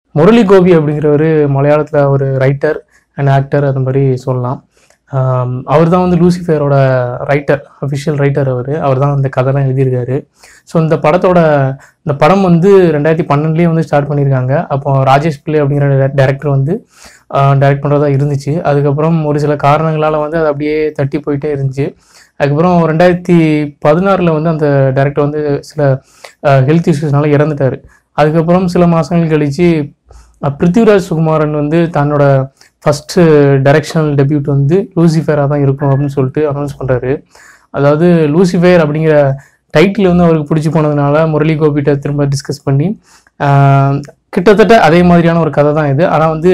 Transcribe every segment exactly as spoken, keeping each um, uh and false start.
Murali Gopy அப்படிங்கிறவர் மலையாளத்தில் ஒரு ரைட்டர் அண்ட் ஆக்டர் அது மாதிரி சொல்லலாம். அவர் தான் வந்து லூசிஃபரோட ரைட்டர், அஃபிஷியல் ரைட்டர். அவர் அவர் தான் அந்த கதைலாம் எழுதியிருக்காரு. ஸோ இந்த படத்தோட இந்த படம் வந்து ரெண்டாயிரத்தி பன்னெண்டுலேயே வந்து ஸ்டார்ட் பண்ணியிருக்காங்க. அப்போ ராஜேஷ் பிள்ளை அப்படிங்கிற டைரக்டர் வந்து டைரக்ட் பண்ணுறதா இருந்துச்சு. அதுக்கப்புறம் ஒரு சில காரணங்களால் வந்து அது அப்படியே தட்டி போயிட்டே இருந்துச்சு. அதுக்கப்புறம் ரெண்டாயிரத்தி பதினாறில் வந்து அந்த டைரக்டர் வந்து சில ஹெல்த் இஷ்யூஸ்னால இறந்துட்டார். அதுக்கப்புறம் சில மாதங்கள் கழித்து பிருத்திவிராஜ் சுகுமாரன் வந்து தன்னோட ஃபஸ்ட்டு டைரக்ஷனல் டெபியூட் வந்து லூசிஃபராக தான் இருக்கும் அப்படின்னு சொல்லிட்டு அனௌன்ஸ் பண்ணுறாரு. அதாவது லூசிஃபர் அப்படிங்கிற டைட்டில் வந்து அவருக்கு பிடிச்சி போனதுனால முரளி கோபிட்ட திரும்ப டிஸ்கஸ் பண்ணி கிட்டத்தட்ட அதே மாதிரியான ஒரு கதை தான் இது. ஆனால் வந்து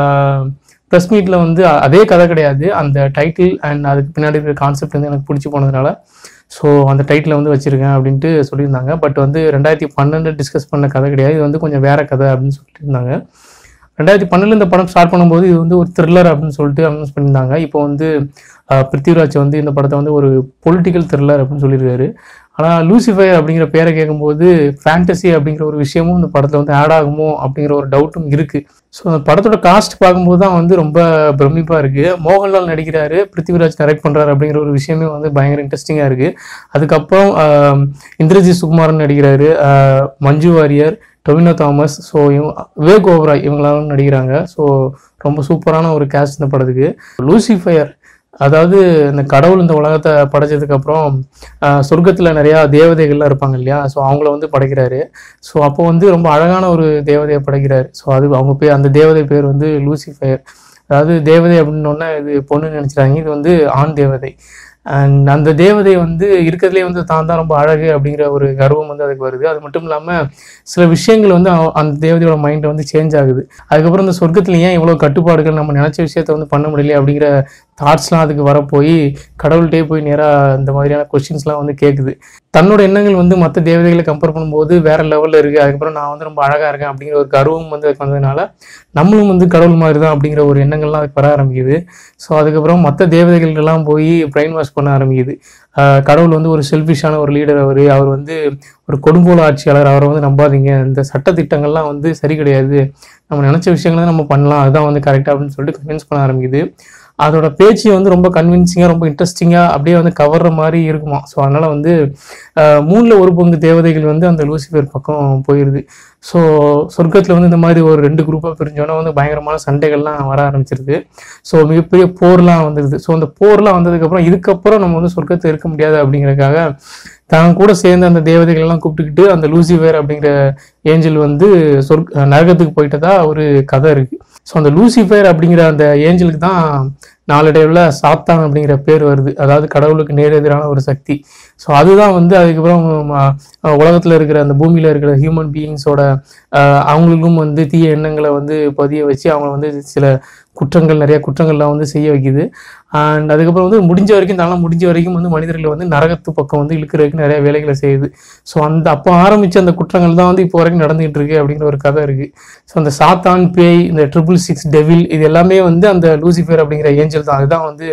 ப்ரெஸ் மீட்டில் வந்து அதே கதை கிடையாது. அந்த டைட்டில் அண்ட் அதுக்கு பின்னாடி இருக்கிற கான்செப்ட் வந்து எனக்கு பிடிச்சி போனதுனால ஸோ அந்த டைட்டில் வந்து வச்சுருக்கேன் அப்படின்ட்டு சொல்லியிருந்தாங்க. பட் வந்து ரெண்டாயிரத்தி பன்னெண்டு டிஸ்கஸ் பண்ண கதை கிடையாது, இது வந்து கொஞ்சம் வேறு கதை அப்படின்னு சொல்லிட்டு இருந்தாங்க. ரெண்டாயிரத்தி பன்னெண்டில் இந்த படம் ஸ்டார்ட் பண்ணும்போது இது வந்து ஒரு த்ரில்லர் அப்படின்னு சொல்லிட்டு அனௌன்ஸ் பண்ணியிருந்தாங்க. இப்போ வந்து பிருத்திவிராஜ் வந்து இந்த படத்தை வந்து ஒரு பொலிட்டிக்கல் த்ரில்லர் அப்படின்னு சொல்லியிருக்காரு. ஆனால் லூசிஃபர் அப்படிங்கிற பேரை கேட்கும்போது ஃபேண்டசி அப்படிங்கிற ஒரு விஷயமும் இந்த படத்தில் வந்து ஆட் ஆகுமோ அப்படிங்கிற ஒரு டவுட்டும் இருக்குது. ஸோ அந்த படத்தோட காஸ்ட் பார்க்கும்போது தான் வந்து ரொம்ப பிரமிப்பாக இருக்குது. மோகன்லால் நடிக்கிறாரு, பிருத்திவிராஜ் டைரக்ட் பண்ணுறாரு அப்படிங்கிற ஒரு விஷயமே வந்து பயங்கர இன்ட்ரெஸ்டிங்காக இருக்குது. அதுக்கப்புறம் இந்திரஜித் சுகுமாரன் நடிக்கிறாரு, மஞ்சு வாரியர், டொவினோ தாமஸ், ஸோ இவங்க விவேக் ஓபராய் இவங்களாலும் நடிக்கிறாங்க. ஸோ ரொம்ப சூப்பரான ஒரு கேஸ்ட் இந்த படத்துக்கு. லூசிஃபர் அதாவது இந்த கடவுள் இந்த உலகத்தை படைச்சதுக்கப்புறம் சொர்க்கத்தில் நிறையா தேவதைகள்லாம் இருப்பாங்க இல்லையா, ஸோ அவங்கள வந்து படைக்கிறாரு. ஸோ அப்போ வந்து ரொம்ப அழகான ஒரு தேவதையை படைக்கிறாரு. ஸோ அது அவங்க பேர், அந்த தேவதை பேர் வந்து லூசிஃபர். அதாவது தேவதை அப்படின்னோடனே இது பொண்ணு நினச்சிட்டாங்க, இது வந்து ஆண் தேவதை. அண்ட் அந்த தேவதை வந்து இருக்கிறதுலே வந்து தான் தான் ரொம்ப அழகு அப்படிங்கிற ஒரு கர்வம் வந்து அதுக்கு வருது. அது மட்டும் இல்லாமல் சில விஷயங்கள் வந்து அந்த தேவதையோட மைண்டை வந்து சேஞ்ச் ஆகுது. அதுக்கப்புறம் இந்த சொர்க்கத்துல ஏன் இவ்வளோ கட்டுப்பாடுகள், நம்ம நினச்ச விஷயத்த வந்து பண்ண முடியல அப்படிங்கிற தாட்ஸ்லாம் அதுக்கு வரப்போய் கடவுள்கிட்டே போய் நேராக இந்த மாதிரியான கொஸ்டின்ஸ்லாம் வந்து கேட்குது. தன்னோட எண்ணங்கள் வந்து மற்ற தேவதைகளை கம்பேர் பண்ணும்போது வேற லெவலில் இருக்குது. அதுக்கப்புறம் நான் வந்து ரொம்ப அழகாக இருக்கேன் அப்படிங்கிற ஒரு கர்வம் வந்து அதுக்கு வந்ததுனால நம்மளும் வந்து கடவுள் மாதிரி தான் அப்படிங்கிற ஒரு எண்ணங்கள்லாம் அதுக்கு வர ஆரம்பிக்குது. ஸோ அதுக்கப்புறம் மற்ற தேவதைகள்லாம் போய் பிரெயின் வாஷ் பண்ண ஆரம்பிக்குது. கடவுள் வந்து ஒரு செல்ஃபிஷான ஒரு லீடர், அவர் அவர் வந்து ஒரு கொடுங்கோல் ஆட்சியாளர், அவரை வந்து நம்பாதீங்க, இந்த சட்டத்திட்டங்கள்லாம் வந்து சரி கிடையாது, நம்ம நினச்ச விஷயங்களை நம்ம பண்ணலாம், அதுதான் வந்து கரெக்டாக அப்படின்னு சொல்லிட்டு கன்வின்ஸ் பண்ண ஆரம்பிக்குது. அதோட பேச்சு வந்து ரொம்ப கன்வின்சிங்காக, ரொம்ப இன்ட்ரெஸ்டிங்காக அப்படியே வந்து கவர்ற மாதிரி இருக்குமா. ஸோ அதனால் வந்து மூணில் ஒரு பங்கு தேவதைகள் வந்து அந்த லூசிஃபர் பக்கம் போயிடுது. ஸோ சொர்க்கத்தில் வந்து இந்த மாதிரி ஒரு ரெண்டு குரூப்பாக பிரிஞ்சோன்னா வந்து பயங்கரமான சண்டைகள்லாம் வர ஆரம்பிச்சிருது. ஸோ மிகப்பெரிய போர்லாம் வந்துடுது. ஸோ அந்த போர்லாம் வந்ததுக்கப்புறம் இதுக்கப்புறம் நம்ம வந்து சொர்க்கத்தை இருக்க முடியாது அப்படிங்கிறதுக்காக தான் கூட சேர்ந்து அந்த தேவதைகள்லாம் கூப்பிட்டுக்கிட்டு அந்த லூசிஃபர் அப்படிங்கிற ஏஞ்சல் வந்து சொர்க்க நரகத்துக்கு போயிட்டதா ஒரு கதை இருக்குது. ஸோ அந்த லூசிஃபர் அப்படிங்கிற அந்த ஏஞ்சலுக்கு தான் நாளடைவில் சாத்தான் அப்படிங்கிற பேர் வருது. அதாவது கடவுளுக்கு நேரெதிரான ஒரு சக்தி. ஸோ அதுதான் வந்து அதுக்கப்புறம் உலகத்தில் இருக்கிற அந்த பூமியில் இருக்கிற ஹியூமன் பீயிங்ஸோட அவங்களுக்கும் வந்து தீய எண்ணங்களை வந்து பதிய வச்சு அவங்க வந்து சில குற்றங்கள், நிறைய குற்றங்கள்லாம் வந்து செய்ய வைக்குது. அண்ட் அதுக்கப்புறம் வந்து முடிஞ்ச வரைக்கும் தானே முடிஞ்ச வரைக்கும் வந்து மனிதர்களை வந்து நரகத்து பக்கம் வந்து இழுக்கிறதுக்கு நிறைய வேலைகளை செய்யுது. ஸோ அந்த அப்போ ஆரம்பித்த அந்த குற்றங்கள் தான் வந்து இப்போ வரைக்கும் நடந்துகிட்டு இருக்கு அப்படிங்கிற ஒரு கதை இருக்குது. ஸோ அந்த சாத்தான், பேய், இந்த ட்ரிபிள் சிக்ஸ் டெவில், இது எல்லாமே வந்து அந்த லூசிஃபர் அப்படிங்கிற ஏஞ்சல் தான். அதுதான் வந்து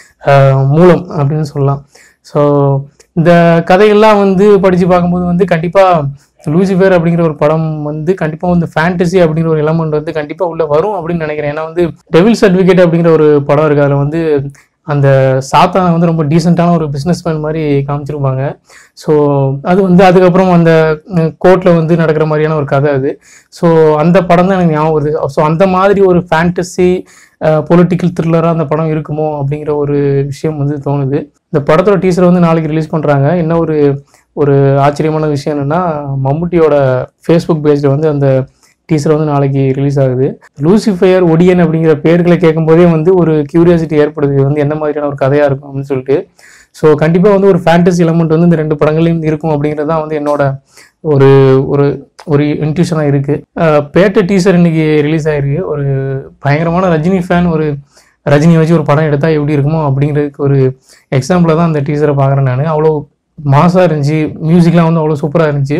மூலம் அப்படின்னு சொல்லலாம். ஸோ இந்த கதைகள்லாம் வந்து படித்து பார்க்கும்போது வந்து கண்டிப்பாக லூசிஃபர் அப்படிங்கிற ஒரு படம் வந்து கண்டிப்பாக வந்து ஃபேண்டசி அப்படிங்கிற ஒரு எலமெண்ட் வந்து கண்டிப்பாக உள்ளே வரும் அப்படின்னு நினைக்கிறேன். ஏன்னா வந்து டெவில்ஸ் அட்வொகேட் அப்படிங்கிற ஒரு படம் இருக்குது. அதில் வந்து அந்த சாத்தானை வந்து ரொம்ப டீசெண்டான ஒரு பிஸ்னஸ்மேன் மாதிரி காமிச்சிருப்பாங்க. ஸோ அது வந்து அதுக்கப்புறம் அந்த கோர்ட்டில் வந்து நடக்கிற மாதிரியான ஒரு கதை அது. ஸோ அந்த படம் தான் எனக்கு ஞாபகம் வருது. ஸோ அந்த மாதிரி ஒரு ஃபேண்டசி பொலிட்டிக்கல் த்ரில்லராக அந்த படம் இருக்குமோ அப்படிங்கிற ஒரு விஷயம் வந்து தோணுது. இந்த படத்தோட டீசர் வந்து நாளைக்கு ரிலீஸ் பண்ணுறாங்க. என்ன ஒரு ஒரு ஆச்சரியமான விஷயம் என்னென்னா, மம்முட்டியோட ஃபேஸ்புக் பேஜில் வந்து அந்த டீசர் வந்து நாளைக்கு ரிலீஸ் ஆகுது. லூசிஃபர், ஒடியன் அப்படிங்கிற பேர்களை கேட்கும்போதே வந்து ஒரு கியூரியாசிட்டி ஏற்படுது, வந்து என்ன மாதிரியான ஒரு கதையாக இருக்கும் அப்படின்னு சொல்லிட்டு. ஸோ கண்டிப்பாக வந்து ஒரு ஃபேண்டசி எலமெண்ட் வந்து இந்த ரெண்டு படங்களையும் இருக்கும் அப்படிங்கிறது தான் வந்து என்னோட ஒரு ஒரு ஒரு இன்ட்யூஷனாக இருக்குது. பேட்ட டீசர் இன்னைக்கு ரிலீஸ் ஆகிருக்கு. ஒரு பயங்கரமான ரஜினி ஃபேன் ஒரு ரஜினியை வச்சு ஒரு படம் எடுத்தால் எப்படி இருக்குமோ அப்படிங்கிறதுக்கு ஒரு எக்ஸாம்பிளாக தான் அந்த டீசரை பார்க்குறேன் நான். அவ்வளோ மாசாக இருந்துச்சு, மியூசிக்லாம் வந்து அவ்வளோ சூப்பராக இருந்துச்சு.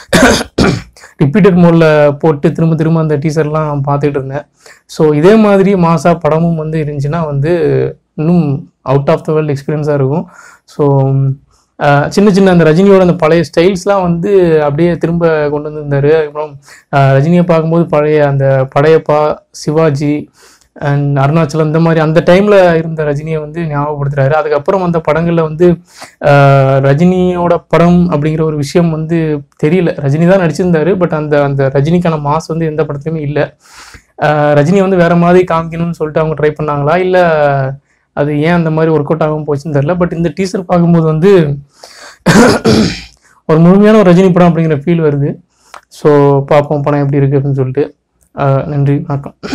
ரிப்பீட்டட் மோடில் போட்டு திரும்ப திரும்ப அந்த டீசர்லாம் பார்த்துட்டு இருந்தேன். ஸோ இதே மாதிரி மாசா படமும் வந்து இருந்துச்சுன்னா வந்து இன்னும் அவுட் ஆஃப் த வேர்ல்டு எக்ஸ்பீரியன்ஸாக இருக்கும். ஸோ சின்ன சின்ன அந்த ரஜினியோட அந்த பழைய ஸ்டைல்ஸ்லாம் வந்து அப்படியே திரும்ப கொண்டு வந்திருந்தாரு. அதுக்கப்புறம் ரஜினியை பார்க்கும்போது பழைய அந்த படையப்பா, சிவாஜி அண்ட் அருணாச்சலம் இந்த மாதிரி அந்த டைமில் இருந்த ரஜினியை வந்து ஞாபகப்படுத்துறாரு. அதுக்கப்புறம் அந்த படங்களில் வந்து ரஜினியோட படம் அப்படிங்கிற ஒரு விஷயம் வந்து தெரியல. ரஜினி தான் நடிச்சிருந்தாரு, பட் அந்த அந்த ரஜினிக்கான மாஸ் வந்து எந்த படத்துலையுமே இல்லை. ரஜினியை வந்து வேற மாதிரி காமிக்கணும்னு சொல்லிட்டு அவங்க ட்ரை பண்ணாங்களா, இல்லை அது ஏன் அந்த மாதிரி ஒர்க் அவுட் ஆகும் போச்சுன்னு தெரியல. பட் இந்த டீசர் பார்க்கும்போது வந்து ஒரு முழுமையான ஒரு ரஜினி படம் அப்படிங்கிற ஃபீல் வருது. ஸோ பார்ப்போம் படம் எப்படி இருக்குது அப்படின்னு சொல்லிட்டு. நன்றி, வணக்கம்.